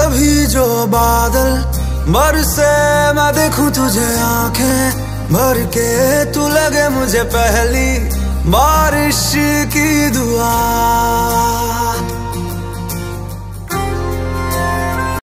कभी जो बादल बरसे मैं देखूं तुझे आंखें भर के, तू लगे मुझे पहली बारिश की दुआ।